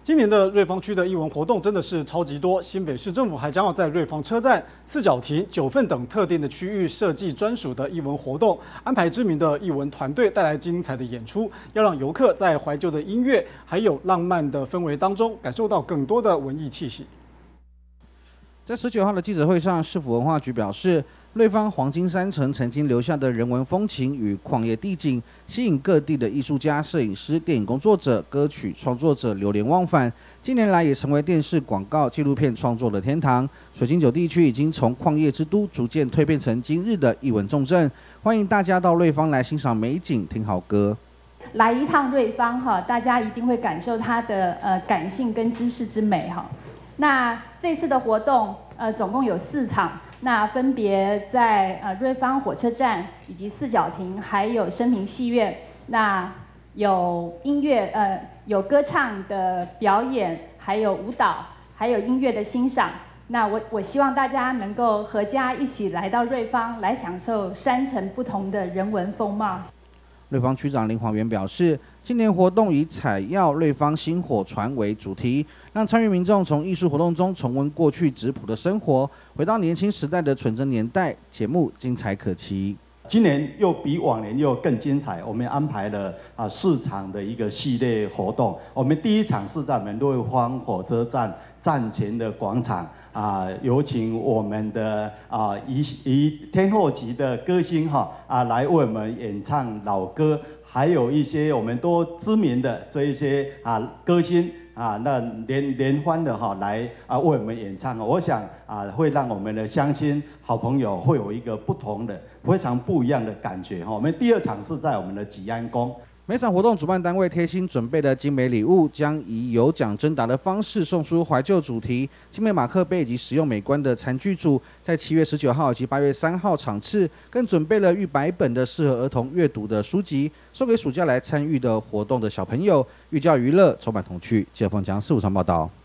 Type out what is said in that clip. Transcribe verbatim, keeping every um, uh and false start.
今年的瑞芳区的艺文活动真的是超级多，新北市政府还将要在瑞芳车站、四角亭、九份等特定的区域设计专属的艺文活动，安排知名的艺文团队带来精彩的演出，要让游客在怀旧的音乐还有浪漫的氛围当中，感受到更多的文艺气息。 在十九号的记者会上，市府文化局表示，瑞芳黄金山城曾经留下的人文风情与旷野地景，吸引各地的艺术家、摄影师、电影工作者、歌曲创作者流连忘返。近年来也成为电视广告、纪录片创作的天堂。水晶九地区已经从矿业之都逐渐蜕变成今日的艺文重镇。欢迎大家到瑞芳来欣赏美景、听好歌。 来一趟瑞芳哈，大家一定会感受它的呃感性跟知识之美哈。那这次的活动呃总共有四场。那分别在呃瑞芳火车站以及四角亭，还有升平戏院，那有音乐呃有歌唱的表演，还有舞蹈，还有音乐的欣赏。那我我希望大家能够合家一起来到瑞芳，来享受山城不同的人文风貌。 瑞芳区长林煌元表示，今年活动以采药瑞芳新火船为主题，让参与民众从艺术活动中重温过去质朴的生活，回到年轻时代的纯真年代。节目精彩可期。 今年又比往年又更精彩，我们安排了啊四场的一个系列活动。我们第一场是在我们瑞芳火车站站前的广场。啊，有请我们的啊一一天后级的歌星哈啊来为我们演唱老歌，还有一些我们都知名的这一些啊歌星啊，那联联欢的哈来啊为我们演唱，我想啊会让我们的乡亲好朋友会有一个不同的非常不一样的感觉哈。我们第二场是在我们的吉安宫。 每场活动主办单位贴心准备的精美礼物，将以有奖征答的方式送出怀旧主题、精美马克杯以及实用美观的餐具组。在七月十九号以及八月三号场次，更准备了逾百本的适合儿童阅读的书籍，送给暑假来参与的活动的小朋友。寓教于乐，充满童趣。记者冯江四五场报道。